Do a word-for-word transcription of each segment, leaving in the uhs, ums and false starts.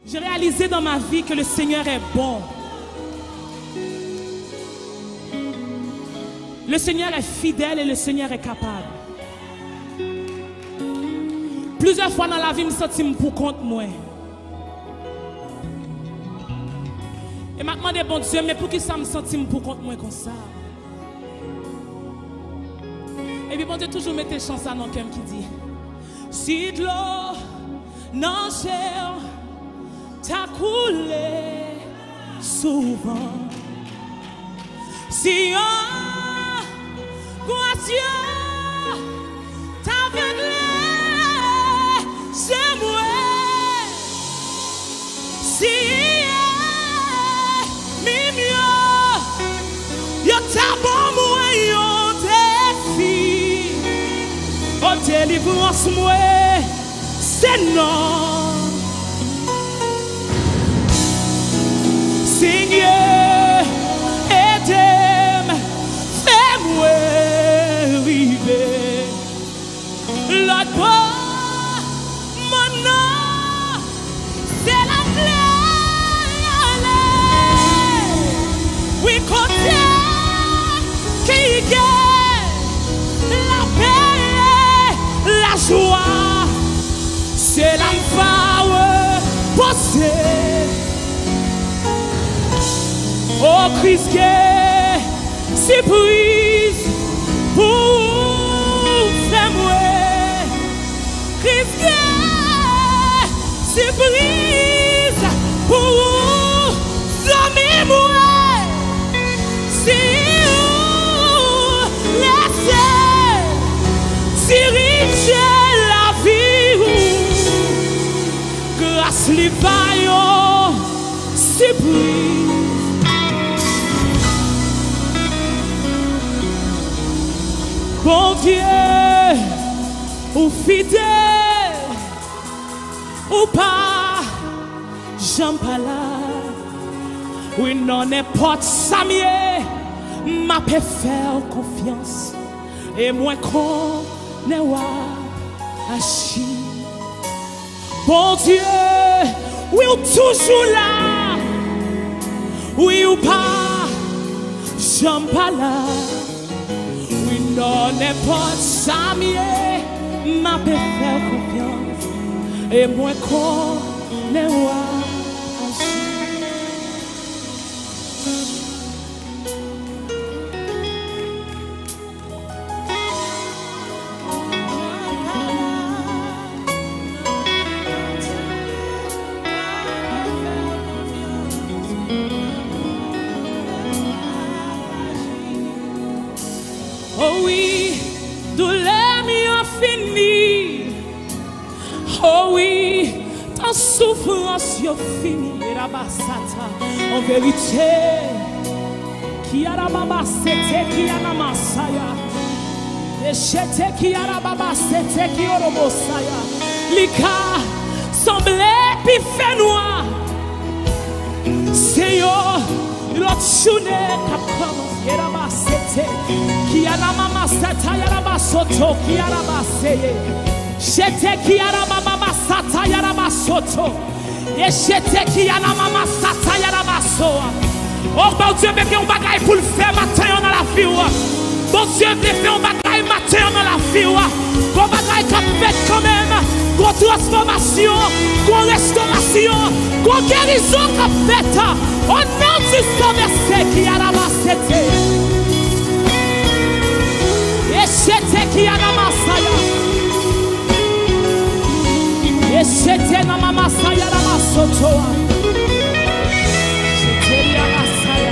J'ai réalisé dans ma vie que le Seigneur est bon. Le Seigneur est fidèle et le Seigneur est capable. Plusieurs fois dans la vie, je me sens pour compte moi. Et maintenant, je bon Dieu, mais pour qui ça me sent pour compte moi comme ça? Et puis bon Dieu toujours met tes chansons dans le cœur qui dit: si de l'eau non cher t'as coulé souvent, si un croissant t'aveuglé, c'est moi. Si mi mieux yo t'a bon moi yo défi, oh délivrance moi c'est non. Seigneur, aide-moi, fais-moi arriver. L'autre bord, mon nom, c'est la clé. Oui, côté qui gagne la paix, la joie, c'est la power posée. Oh Christ, surprise pour faire moi. Christ, surprise pour dormir moi. Si vous laissez diriger la vie, grâce les vaillants, surprise. Bon Dieu, ou fidèle, ou pas, j'en pas là. Oui, non, n'importe ça mieux, m'a peut faire confiance. Et moi, qu'on n'est pas achi. Bon Dieu, oui, ou toujours là. Oui, ou pas, j'en pas là. Non, n'importe ça, mieux, m'a fait faire confiance. Et moi, qu'on n'est pas oh oui, douleur m'y fini. Oh oui, ta souffrance y fini. En vérité, qui a la baba c'était qui a la masaya. Et j'étais qui a la baba c'était qui a la masaya. Lika semblait puis fait noir. Seigneur, l'autre journée qu'a commencé. Qui a la mama sata ya la basoto qui a la baseye. J'étais qui a la mama sata ya la basoto. Et j'étais qui a la mama sata ya la basoa. Oh bon Dieu, mais on bagaille pour le faire matin dans la vie. Bon Dieu, mais on bagaille matin dans la vie. On bagaille qui fait quand même. Gros transformation, gros restauration, gros guérison qui fait. Au nom du Saint-Verset qui a la basete. J'étais qui a la masaya. Et j'étais dans ma masaya la masoto. J'étais la masaya.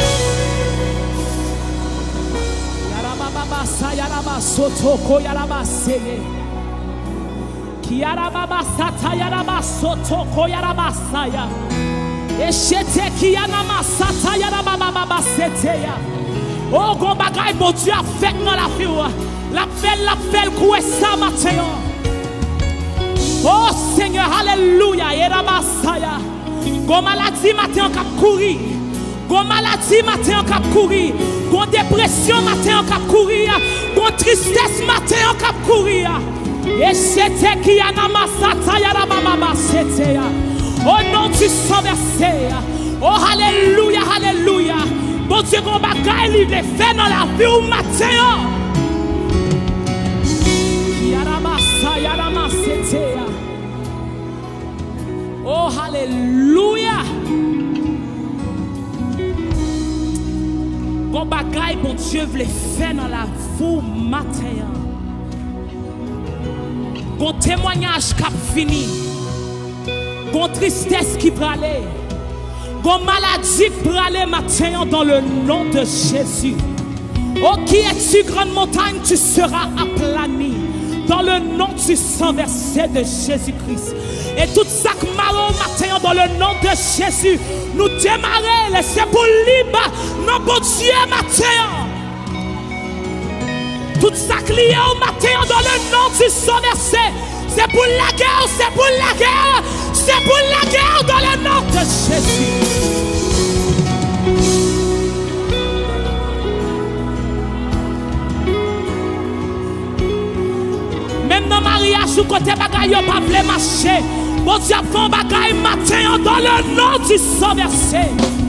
Yara baba basaya la masoto ko yara baseye. Qui a la baba sata yara masoto ko yara basaya. Et j'étais qui a la masata yara baba baba seteya. Oh, bon bagay, bon Dieu a fait dans la vie. La belle, la belle, quoi ça matin. Oh Seigneur, alléluia. Et la masaya. Gon maladie matin en cap courir. Gon maladie matin en cap courir. Gon dépression matin en cap courir. Gon tristesse matin en cap courir. Et c'était qui a na masata ya la mama c'était. Au nom du sang versé. Oh, alléluia, alléluia. Bon Dieu, qu'on bagaille, il est fait dans la vie au matin. Oh, alléluia. Bon bagaille, bon Dieu, veut faire dans la vie au matin. Bon témoignage qui a fini. Bon tristesse qui va aller. Bon maladie qui va aller matin dans le nom de Jésus. Oh, qui es-tu, grande montagne, tu seras aplani. Dans le nom du sang versé de Jésus-Christ. Et tout ça que marron matin dans le nom de Jésus. Nous démarrer, laissez pour libre. Non, bon Dieu, matin. Tout ça qui est au matin dans le nom du sang versé. C'est pour la guerre, c'est pour la guerre. C'est pour la guerre dans le nom de Jésus. Même dans le mariage, où côté bagaille, on pas voulu marcher. Bon Dieu, font bagaille matin dans le nom du sang versé.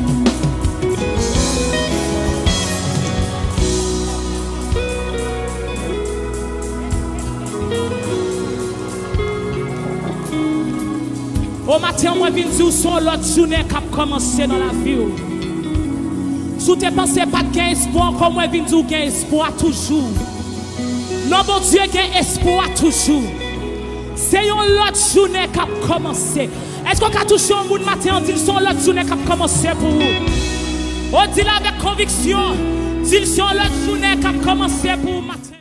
Au matin, moi, je viens dire son l'autre journée qui a commencé dans la vie. Si tu ne penses pas qu'il y a espoir, comme moi, je viens dire qu'il y a espoir toujours. Non, mon Dieu, il y a espoir toujours. C'est une autre journée qui a commencé. Est-ce qu'on a touché un monde matin, on dit que c'est une autre journée qui a commencé pour vous? On dit avec conviction, dit que c'est une autre journée qui a commencé pour vous matin.